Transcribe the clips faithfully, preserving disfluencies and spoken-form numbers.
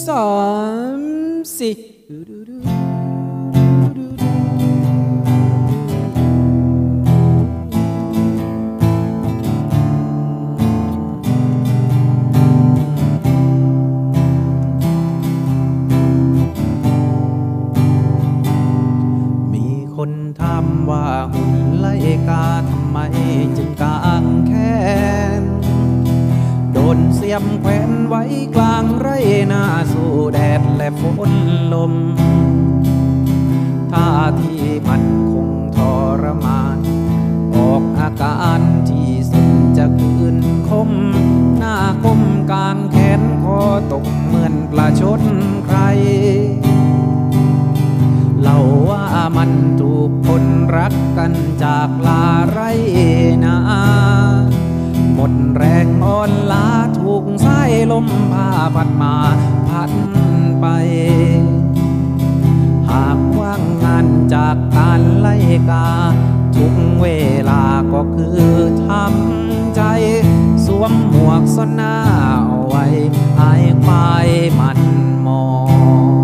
สามสี่คนถามว่าหุ่นไล่กาทำไมจึงกางแขนโดนเสียมแขวนไว้กลางไรนาสู้แดดและฝนลมท่าที่มันคงทรมานออกอาการที่สุดจะคืนคมหน้าก้มกลางแขนคอตกเหมือนปลาชดใครเล่าว่ามันถูกคนรักกันจากลาไรนาหมดแรงอ่อนล้าถูกสายลมพาพัดมาพัดไปหากว่างงานจากการไล่กาทุกเวลาก็คือทำใจสวมหมวกซ่อนหน้าเอาไว้อายควายมันมอง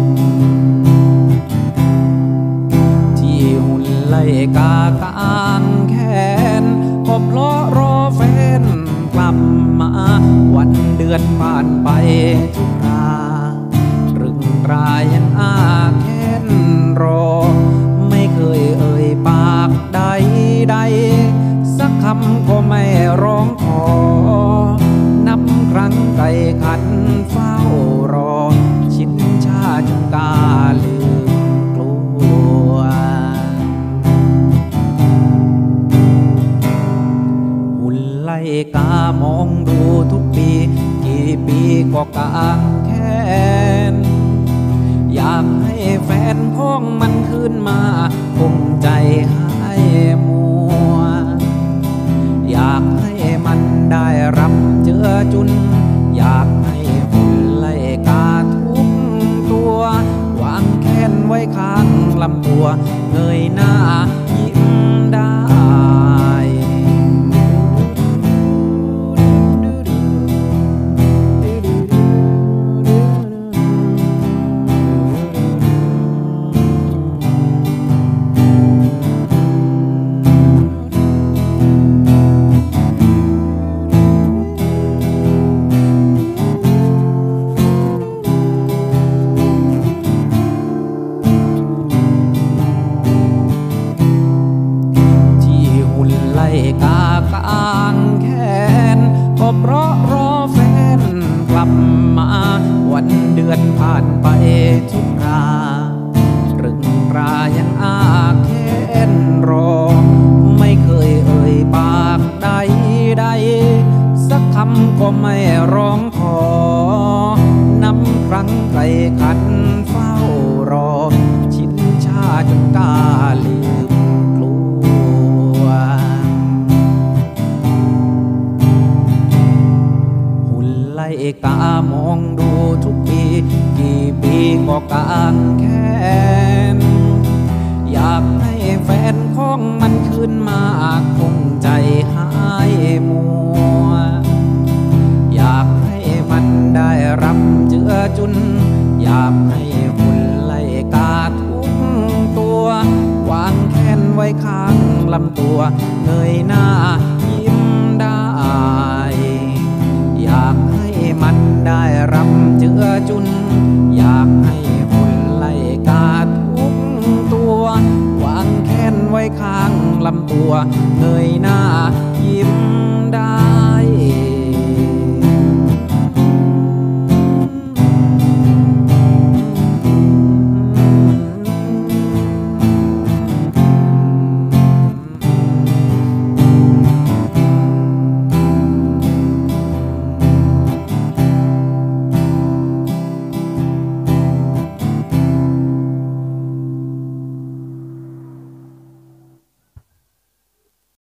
ไล่กากางแขนก็เพราะรอแฟนกลับมาวันเดือนผ่านไปทุกรารึงรายังอาแค้นรอไม่เคยเอ่ยปากใดใดสักคำก็ไม่ร้องขอนับครั้งไก่ขันเฝ้ารอชินชาจนกาลืมกลัวไล่กามองดูทุกปีกี่ปีก็กางแขนอยากให้แฟนของมันขึ้นมาคงใจหายมัวอยากให้มันได้รับเจือจุนอยากให้หุ่นไล่กาทุกตัววางแขนไว้ข้างลำตัวเงยหน้ายิ้มได้กากางแขนก็เพราะรอแฟนกลับมาวันเดือนผ่านไปทุกรารึงรายังอาแค้นรอไม่เคยเอ่ยปากใดใดสักคำก็ไม่ร้องขอนับครั้งไกลขันเฝ้ารอชินชาจนกาลืมกลัวไล่กามองดูทุกปีกี่ปีก็กางแขนอยากให้แฟนของมันขึ้นมาคงใจหายมัวอยากให้มันได้รับเจือจุนอยากให้หุ่นไล่กาทุกตัววางแขนไว้ข้างลำตัวเงยหน้ายิ้มได้อยากให้มันได้รับเจือจุนอยากให้หุ่นไล่กาทุกตัววางแขนไว้ข้างลำตัวเงยหน้ายิ้มได้